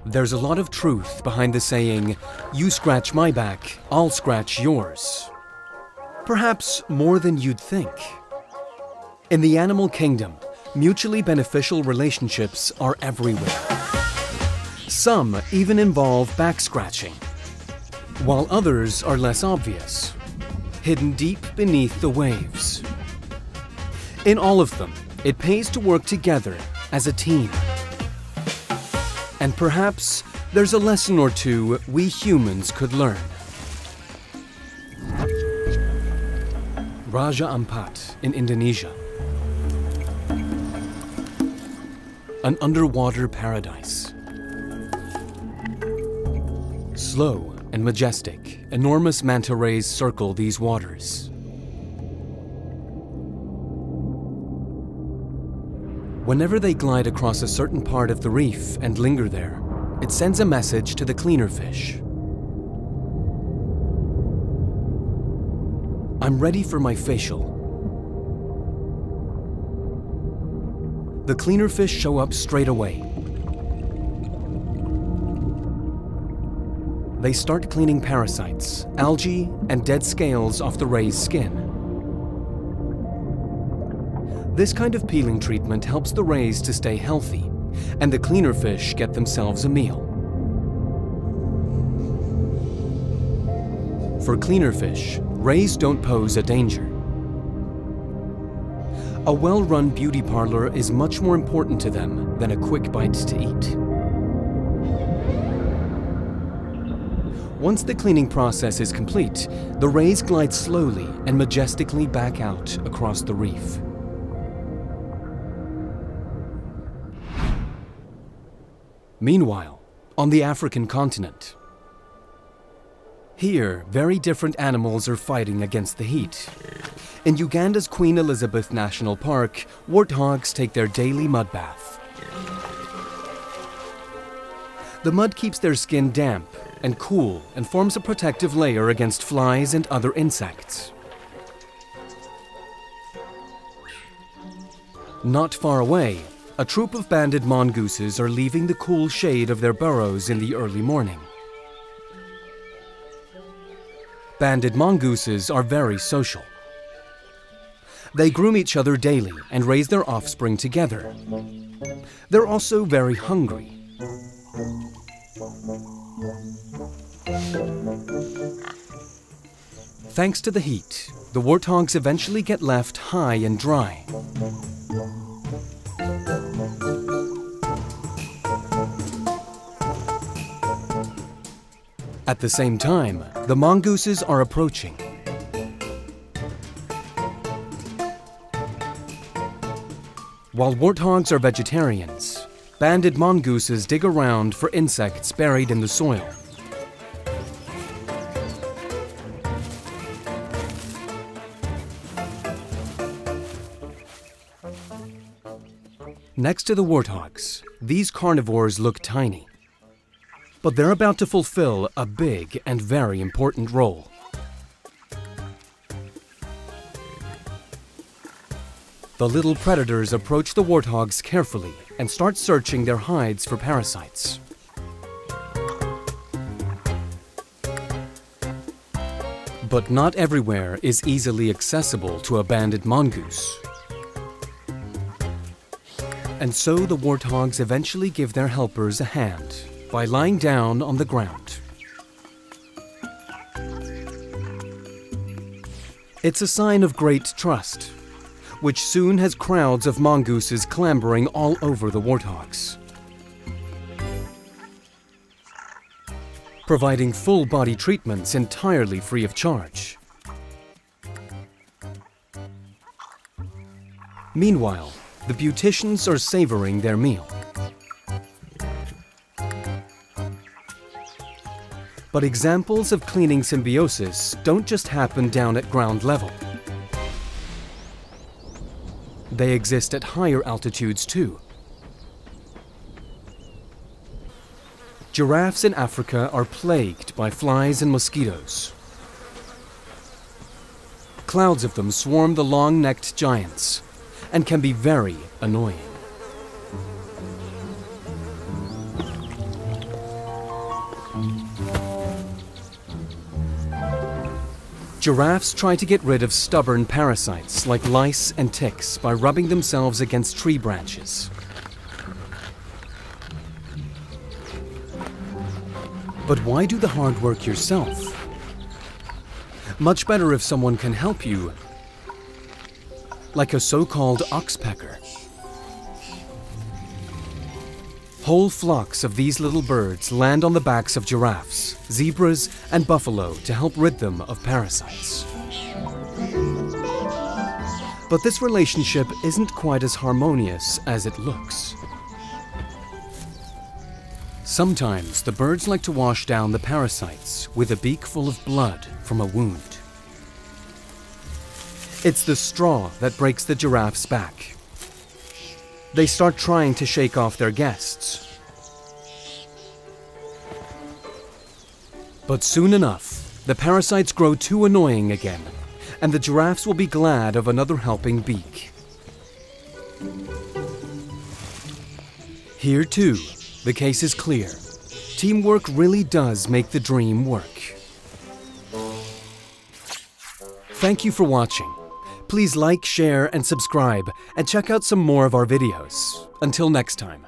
There's a lot of truth behind the saying, "You scratch my back, I'll scratch yours." Perhaps more than you'd think. In the animal kingdom, mutually beneficial relationships are everywhere. Some even involve back scratching, while others are less obvious, hidden deep beneath the waves. In all of them, it pays to work together as a team. And perhaps there's a lesson or two we humans could learn. Raja Ampat in Indonesia. An underwater paradise. Slow and majestic, enormous manta rays circle these waters. Whenever they glide across a certain part of the reef and linger there, it sends a message to the cleaner fish. I'm ready for my facial. The cleaner fish show up straight away. They start cleaning parasites, algae, and dead scales off the ray's skin. This kind of peeling treatment helps the rays to stay healthy, and the cleaner fish get themselves a meal. For cleaner fish, rays don't pose a danger. A well-run beauty parlor is much more important to them than a quick bite to eat. Once the cleaning process is complete, the rays glide slowly and majestically back out across the reef. Meanwhile, on the African continent, here, very different animals are fighting against the heat. In Uganda's Queen Elizabeth National Park, warthogs take their daily mud bath. The mud keeps their skin damp and cool and forms a protective layer against flies and other insects. Not far away, a troop of banded mongooses are leaving the cool shade of their burrows in the early morning. Banded mongooses are very social. They groom each other daily and raise their offspring together. They're also very hungry. Thanks to the heat, the warthogs eventually get left high and dry. At the same time, the mongooses are approaching. While warthogs are vegetarians, banded mongooses dig around for insects buried in the soil. Next to the warthogs, these carnivores look tiny. But they're about to fulfill a big and very important role. The little predators approach the warthogs carefully and start searching their hides for parasites. But not everywhere is easily accessible to a banded mongoose. And so the warthogs eventually give their helpers a hand by lying down on the ground. It's a sign of great trust, which soon has crowds of mongooses clambering all over the warthogs. Providing full-body treatments entirely free of charge. Meanwhile, the beauticians are savoring their meal. But examples of cleaning symbiosis don't just happen down at ground level. They exist at higher altitudes too. Giraffes in Africa are plagued by flies and mosquitoes. Clouds of them swarm the long-necked giants and can be very annoying. Giraffes try to get rid of stubborn parasites like lice and ticks by rubbing themselves against tree branches. But why do the hard work yourself? Much better if someone can help you, like a so-called oxpecker. Whole flocks of these little birds land on the backs of giraffes, zebras, and buffalo to help rid them of parasites. But this relationship isn't quite as harmonious as it looks. Sometimes the birds like to wash down the parasites with a beak full of blood from a wound. It's the straw that breaks the giraffe's back. They start trying to shake off their guests. But soon enough, the parasites grow too annoying again, and the giraffes will be glad of another helping beak. Here too, the case is clear. Teamwork really does make the dream work. Thank you for watching. Please like, share, and subscribe, and check out some more of our videos. Until next time.